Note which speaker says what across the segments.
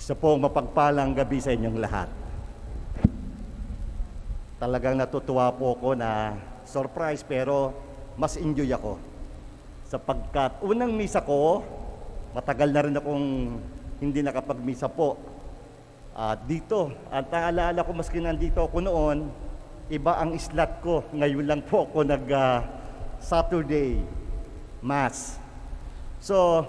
Speaker 1: Isa pong mapagpalang gabi sa inyong lahat. Talagang natutuwa po ako na surprise pero mas enjoy ako. Sapagkat unang misa ko, matagal na rin akong hindi nakapagmisa po. Dito, at naalala ko maski nandito ako noon, iba ang slot ko. Ngayon lang po ako Saturday Mass. So,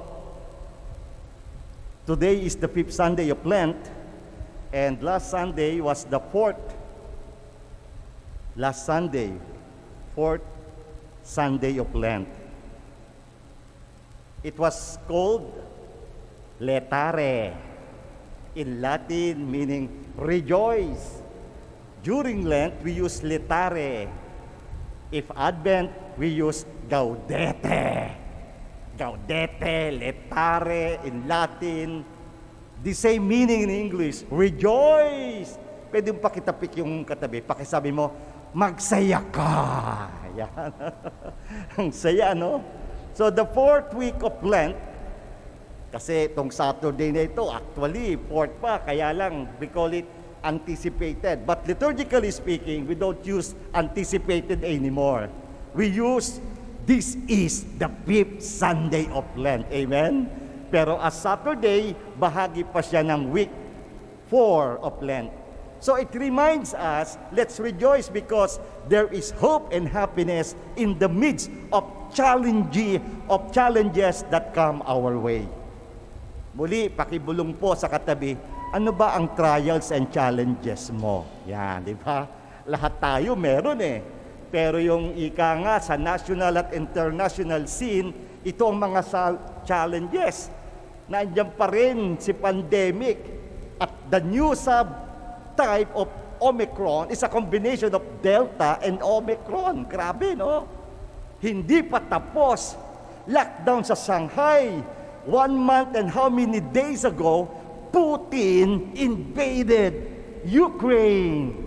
Speaker 1: today is the 5th Sunday of Lent, and last Sunday was the 4th. Last Sunday, 4th Sunday of Lent. It was called Laetare, in Latin meaning rejoice. During Lent, we use Laetare. If Advent, we use Gaudete. Gaudete, Laetare, in Latin, the same meaning in English, rejoice. Pwede mo pakitapik yung katabi, pakisabi mo, magsaya ka. Yan. Ang saya, no? So the 4th week of Lent, kasi itong Saturday na ito, actually, 4th pa, kaya lang, we call it anticipated. But liturgically speaking, we don't use anticipated anymore. We use this is the 5th Sunday of Lent. Amen? Pero as Saturday, bahagi pa siya ng week 4 of Lent. So it reminds us, let's rejoice because there is hope and happiness in the midst of challenges that come our way. Muli, pakibulong po sa katabi, ano ba ang trials and challenges mo? Yan, di ba? Lahat tayo meron eh. Pero yung ika nga sa national at international scene, ito ang mga challenges. Nandiyan pa rin si pandemic at the new subtype of Omicron is a combination of Delta and Omicron. Grabe, no? Hindi pa tapos. Lockdown sa Shanghai. 1 month and how many days ago, Putin invaded Ukraine.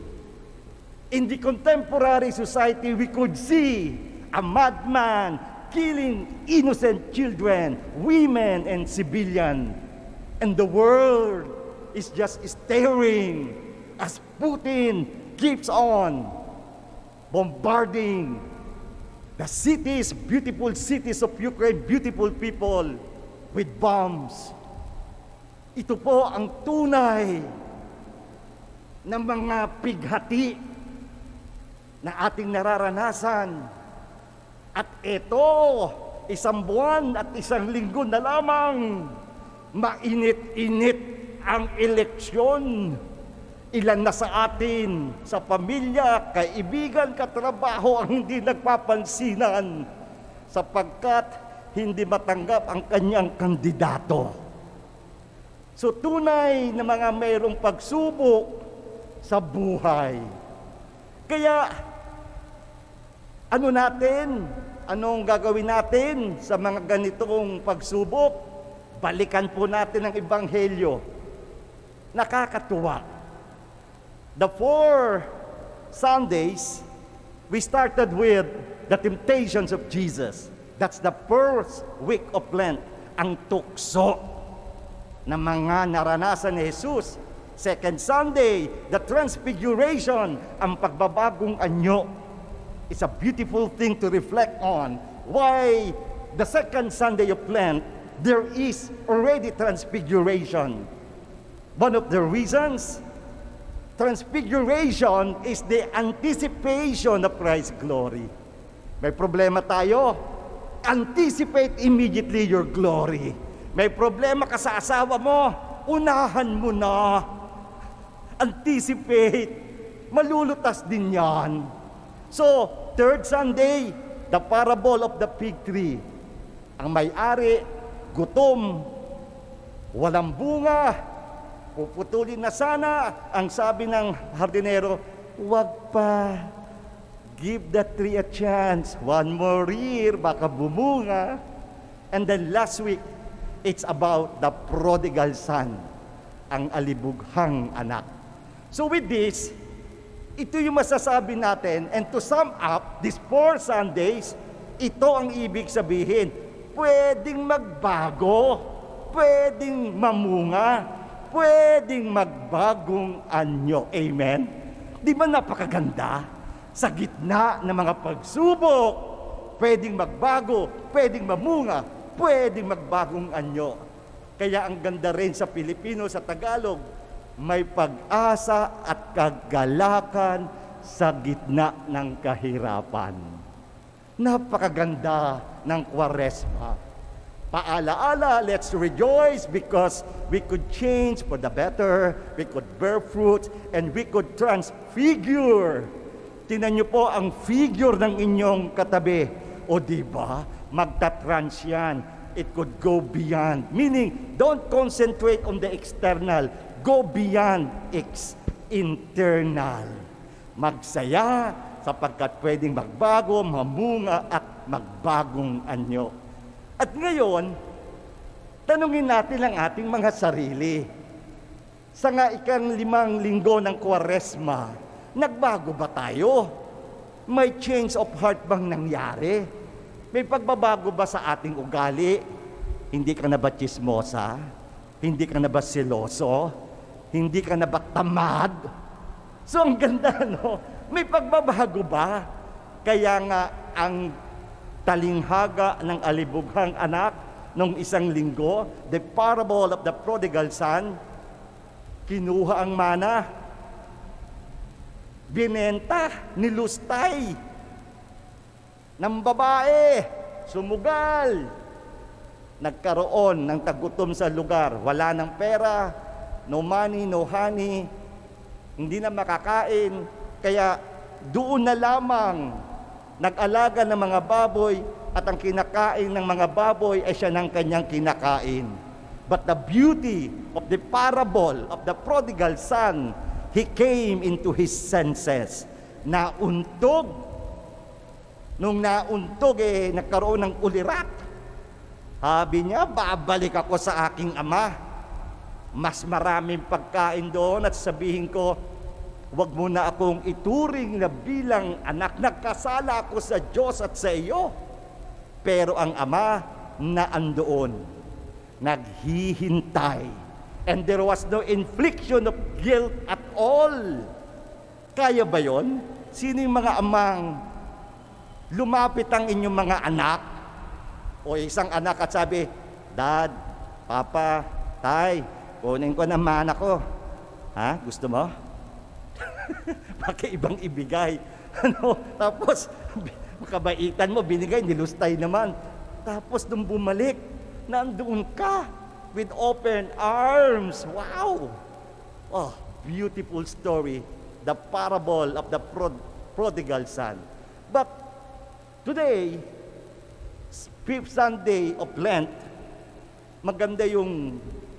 Speaker 1: In the contemporary society, we could see a madman killing innocent children, women, and civilians. And the world is just staring as Putin keeps on bombarding the cities, beautiful cities of Ukraine, beautiful people with bombs. Ito po ang tunay ng mga pighati na ating nararanasan. At ito, 1 buwan at 1 linggo na lamang, mainit-init ang eleksyon. Ilan na sa atin, sa pamilya, kaibigan, katrabaho ang hindi nagpapansinan sapagkat hindi matanggap ang kanyang kandidato. So tunay na mga mayroong pagsubok sa buhay. Kaya, anong gagawin natin sa mga ganitong pagsubok? Balikan po natin ang Ebanghelyo. Nakakatuwa. The 4 Sundays, we started with the temptations of Jesus. That's the first week of Lent, ang tukso na mga naranasan ni Jesus. Second Sunday, the Transfiguration, ang pagbabagong anyo. It's a beautiful thing to reflect on. Why the second Sunday of Lent, there is already Transfiguration. One of the reasons, Transfiguration is the anticipation of Christ's glory. May problema tayo, anticipate immediately your glory. May problema ka sa asawa mo, unahan mo na. Anticipate. Malulutas din yan. So, third Sunday, the parable of the fig tree. Ang may-ari, gutom, walang bunga, puputulin na sana. Ang sabi ng hardinero, wag pa. Give the tree a chance. One more year, baka bumunga. And then last week, it's about the prodigal son, ang alibughang anak. So with this, ito yung masasabi natin, and to sum up, these 4 Sundays, ito ang ibig sabihin, pwedeng magbago, pwedeng mamunga, pwedeng magbagong anyo. Amen? Di ba napakaganda? Sa gitna ng mga pagsubok, pwedeng magbago, pwedeng mamunga, pwedeng magbagong anyo. Kaya ang ganda rin sa Pilipino, sa Tagalog, may pag-asa at kagalakan sa gitna ng kahirapan. Napakaganda ng Kwaresma. Paalaala, let's rejoice because we could change for the better, we could bear fruit, and we could transfigure. Tingnan niyo po ang figure ng inyong katabi. O diba, magta-trans yan. It could go beyond. Meaning, don't concentrate on the external. Go beyond internal. Magsaya sapagkat pwedeng magbago, mamunga at magbagong anyo. At ngayon, tanungin natin ang ating mga sarili. Sa nga ika-5 linggo ng Kwaresma, nagbago ba tayo? May change of heart bang nangyari? May pagbabago ba sa ating ugali? Hindi ka na ba tsismosa? Hindi ka na ba seloso? Hindi ka na ba tamad? So ang ganda, no? May pagbabago ba? Kaya nga ang talinghaga ng alibughang anak nung 1 linggo, the parable of the prodigal son, kinuha ang mana, binenta, nilustay ng babae, sumugal, nagkaroon ng tagutom sa lugar, wala ng pera, no money, no honey, hindi na makakain, kaya doon na lamang nag-alaga ng mga baboy at ang kinakain ng mga baboy ay siya ng kanyang kinakain. But the beauty of the parable of the prodigal son, he came into his senses. Nauntog. Nung nauntog, nagkaroon ng ulirat. Sabi niya, babalik ako sa aking ama. Mas maraming pagkain doon at sabihin ko, huwag mo na akong ituring na bilang anak. Nagkasala ako sa Diyos at sa iyo. Pero ang ama na andoon, naghihintay. And there was no infliction of guilt at all. Kaya ba yon? Sino yung mga amang lumapit ang inyong mga anak? O isang anak at sabi, Dad, Papa, Tay, kunin ko ng mana ko. Ha? Gusto mo? Pakiibang ibigay. Tapos, makabaitan mo, binigay, nilustay naman. Tapos, nung bumalik, nandoon ka with open arms. Wow! Oh, beautiful story. The parable of the prodigal son. But, today, 5th Sunday of Lent, maganda yung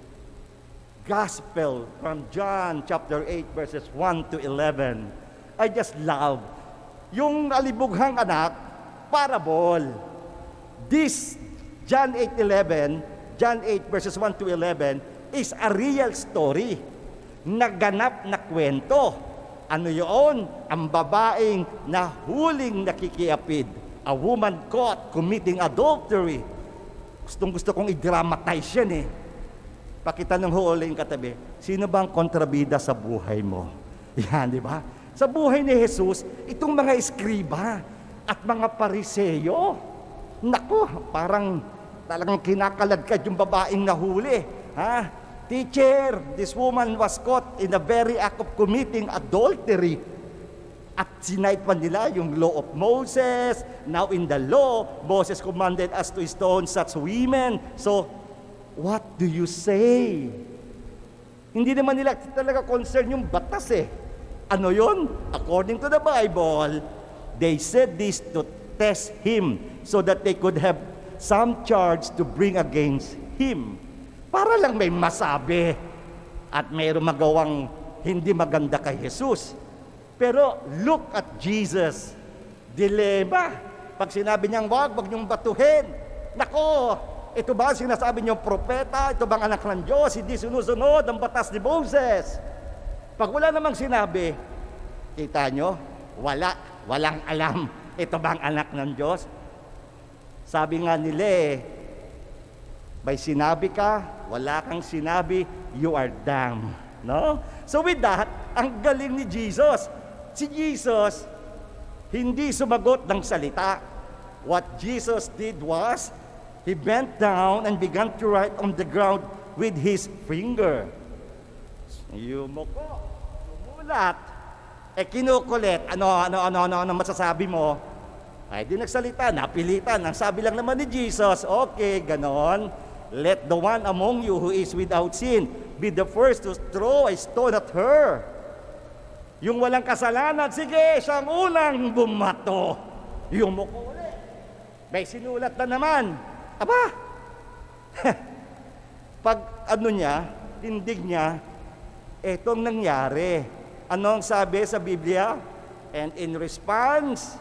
Speaker 1: Gospel from John chapter 8 verses 1 to 11. I just love yung alibughang anak, parable. This John 8 verses 1 to 11 is a real story. Naganap na kwento. Ano yun? Ang babaeng nahuling nakikiapid. A woman caught committing adultery. Gustong-gusto kong i-dramatize yan Pakitanong ho ulit yung katabi, sino bang kontrabida sa buhay mo? Yan, di ba? Sa buhay ni Jesus, itong mga eskriba at mga pariseyo, naku, parang talagang kinakaladkad yung babaeng nahuli. Ha? Teacher, this woman was caught in the very act of committing adultery. At sinight pa nila yung law of Moses. Now in the law, Moses commanded us to stone such women. So, what do you say? Hindi naman nila talaga concern yung batas Ano yun? According to the Bible, they said this to test him so that they could have some charge to bring against him. Para lang may masabi at mayroong magawang hindi maganda kay Jesus. Pero look at Jesus. Dilema. Pag sinabi niyang wag niyong batuhin. Nako, ito ba sinasabi niyong propeta? Ito bang anak ng Diyos? Hindi sinusunod ang batas ni Moses. Pag wala namang sinabi, kita nyo, walang alam. Ito bang anak ng Diyos? Sabi nga nila May sinabi ka, wala kang sinabi, you are damned. No? So with that, ang galing ni Jesus. Si Jesus, hindi sumagot ng salita. What Jesus did was, He bent down and began to write on the ground with His finger. Yumuko, umulat. Kinukulit. Ano masasabi mo? Ay, di nagsalita, napilitan. Ang sabi lang naman ni Jesus, okay, ganon. Let the one among you who is without sin be the first to throw a stone at her. Yung walang kasalanan, sige, siyang unang bumato. Yumuko ulit. May sinulat na naman. Aba, pag tindig niya, etong nangyari. Ano ang sabi sa Biblia? And in response,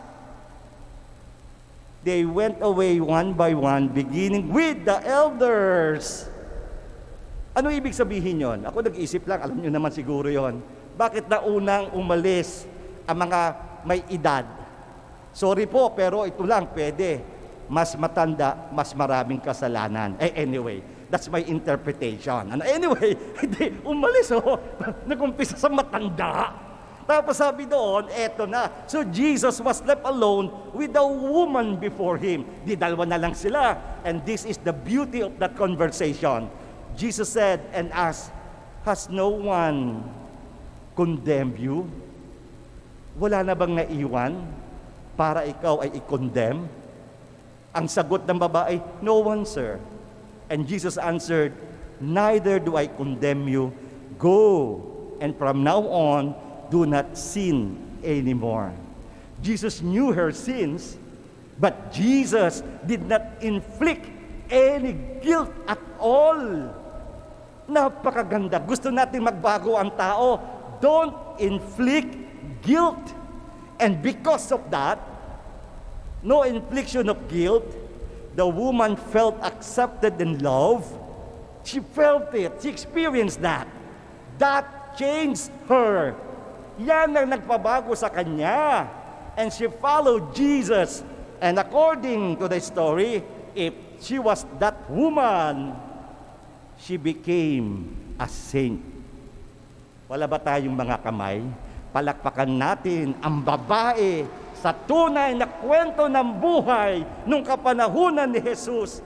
Speaker 1: they went away one by one, beginning with the elders. Ano ibig sabihin yon? Ako nag-isip lang, alam nyo naman siguro yon. Bakit na unang umalis ang mga may edad? Sorry po, pero ito lang, pwede. Mas matanda, mas maraming kasalanan. Anyway, that's my interpretation. Anyway, hindi, umalis nag-umpisa sa matanda. Tapos sabi doon, eto na. So Jesus was left alone with the woman before Him. Di dalawa na lang sila. And this is the beauty of that conversation. Jesus said and asked, has no one condemned you? Wala na bang naiwan para ikaw ay i-condemn? Ang sagot ng babae, no one, sir. And Jesus answered, neither do I condemn you. Go, and from now on, do not sin anymore. Jesus knew her sins, but Jesus did not inflict any guilt at all. Napakaganda. Gusto natin magbago ang tao. Don't inflict guilt. And because of that, no infliction of guilt, the woman felt accepted and loved. She felt it. She experienced that. That changed her. Yan ang nagpabago sa kanya. And she followed Jesus. And according to the story, if she was that woman, she became a saint. Wala ba tayong mga kamay? Palakpakan natin ang babae sa tunay na kwento ng buhay nung kapanahunan ni Jesus.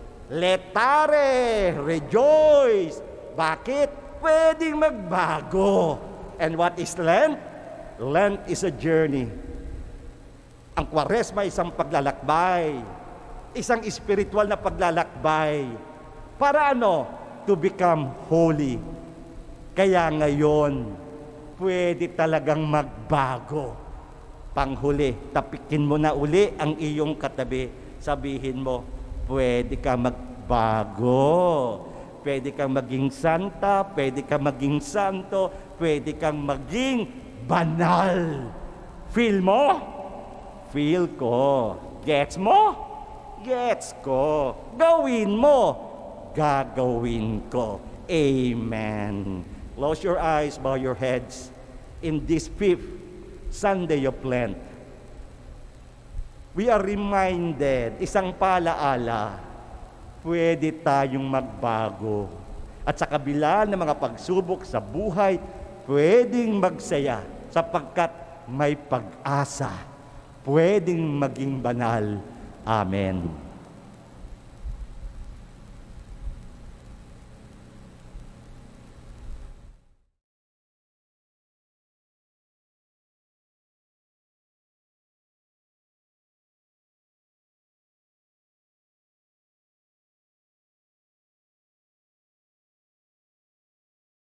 Speaker 1: Letare, rejoice. Bakit? Pwedeng magbago. And what is Lent? Lent is a journey. Ang Kwaresma isang paglalakbay. Isang spiritual na paglalakbay. Para ano? To become holy. Kaya ngayon, pwede talagang magbago. Panghuli, tapikin mo na uli ang iyong katabi. Sabihin mo, pwede ka magbago. Pwede kang maging santa, pwede kang maging santo, pwede kang maging banal. Feel mo? Feel ko. Gets mo? Gets ko. Gawin mo? Gagawin ko. Amen. Close your eyes, bow your heads. In this 5th Sunday of Lent, we are reminded, isang paalaala, pwede tayong magbago. At sa kabila ng mga pagsubok sa buhay, pwedeng magsaya sapagkat may pag-asa. Pwedeng maging banal. Amen.